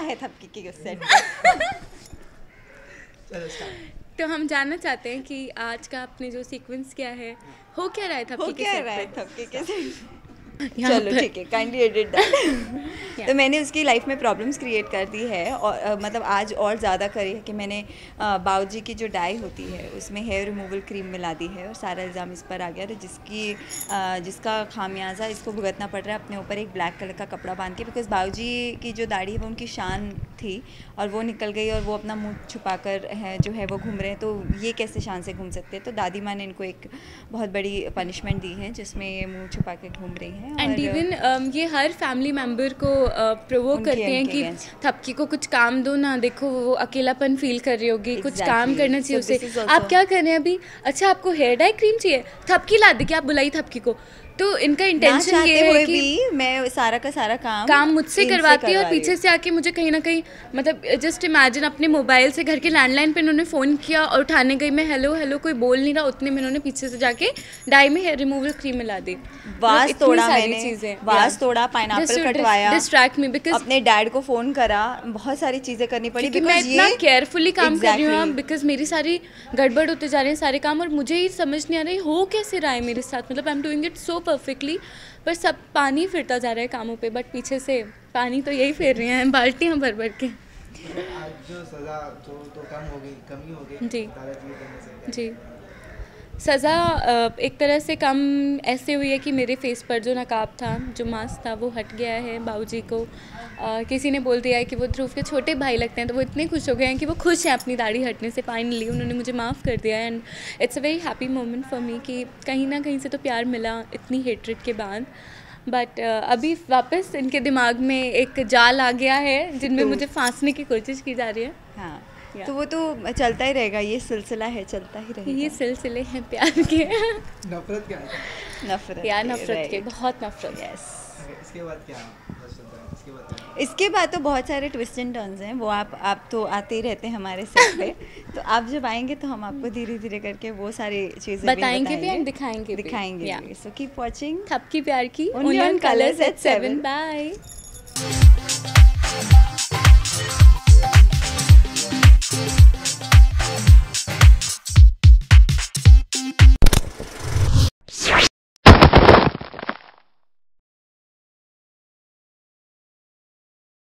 है थपकी के उस सेट पे? तो हम जानना चाहते हैं कि आज का आपने जो सीक्वेंस किया है, हो क्या रहा है थपकी के सेट पे? थपकी के सेट? चलो ठीक है, काइंडली एडिट दैट। तो मैंने उसकी लाइफ में प्रॉब्लम्स क्रिएट कर दी है और मतलब आज और ज़्यादा करी है कि मैंने बाऊजी की जो डाई होती है उसमें हेयर रिमूवल क्रीम मिला दी है और सारा इल्ज़ाम इस पर आ गया। तो जिसका खामियाजा इसको भुगतना पड़ रहा है अपने ऊपर एक ब्लैक कलर का कपड़ा बांध के, बिकॉज बाऊजी की जो दाढ़ी है वो उनकी शान थी और वो निकल गई और वो अपना मुँह छुपा कर जो है वो घूम रहे हैं। तो ये कैसे शान से घूम सकते हैं? तो दादी माँ ने इनको एक बहुत बड़ी पनिशमेंट दी है जिसमें ये मुँह छुपा के घूम रही हैं। एंड इवन ये हर फैमिली मेम्बर को प्रोवोक करते हैं कि थपकी को कुछ काम दो ना, देखो वो अकेलापन फील कर रही होगी, कुछ काम करना चाहिए उसे। आप क्या कर रहे हैं अभी? अच्छा आपको हेयर डाई क्रीम चाहिए, थपकी ला दे, क्या आप बुलाई थपकी को? तो इनका इंटेंशन ये है कि मैं सारा का सारा काम मुझसे करवाती है और पीछे से आके मुझे कहीं ना कहीं, मतलब जस्ट इमेजिन अपने मोबाइल से घर के लैंडलाइन पे उन्होंने फ़ोन किया और उठाने गई, मैं हेलो हेलो कोई बोल नहीं रहा, उतने में उन्होंने पीछे से जाके डाई में हेयर रिमूवल क्रीम मिला दी। वास तोड़ा मैंने, वास तोड़ा, पाइनएप्पल कटवाया, डिस्ट्रैक्ट मी, बिकॉज अपने डैड को फ़ोन करा, बहुत सारी चीज़ें करनी पड़ी क्योंकि मैं इतना केयरफुली काम कर रही हूँ बिकॉज मेरी सारी गड़बड़ होते जा रहे हैं सारे काम और मुझे ही समझ नहीं आ रही हो कैसे रहा है मेरे साथ। मतलब I am doing it so perfectly पर सब पानी फिरता जा रहा है कामों पे, बट पीछे से पानी तो यही फेर रहे हैं बाल्टियाँ भर भर के। आज जो सज़ा तो कम हो गई, कमी हो गई जी जी, सज़ा एक तरह से कम ऐसे हुई है कि मेरे फेस पर जो नकाब था, जो मास्क था, वो हट गया है। बाऊजी को किसी ने बोल दिया है कि वो ध्रुव के छोटे भाई लगते हैं, तो वो इतने खुश हो गए हैं कि वो खुश हैं अपनी दाढ़ी हटने से। फाइनली उन्होंने मुझे माफ़ कर दिया and it's a very happy moment for me कि कहीं ना कहीं से तो प्यार मिला इतनी हेट्रेड के बाद। बट अभी वापस इनके दिमाग में एक जाल आ गया है जिनमें मुझे फांसने की कोशिश की जा रही है। हाँ तो वो तो चलता ही रहेगा, ये सिलसिला है, चलता ही रहेगा। ये सिलसिले हैं प्यार के। नफरत क्या है? नफरत यार नफरत के, बहुत नफरत। यस। इसके बाद क्या? इसके बाद तो बहुत सारे ट्विस्ट एंड टर्न्स हैं, वो आप तो आते ही रहते हैं हमारे सेट पे। तो आप जब आएंगे तो हम आपको धीरे धीरे करके वो सारी चीज़ें बताएंगे भी और दिखाएंगे भी। So keep watching Thapki Pyaar Ki only on Colors at 7। Bye.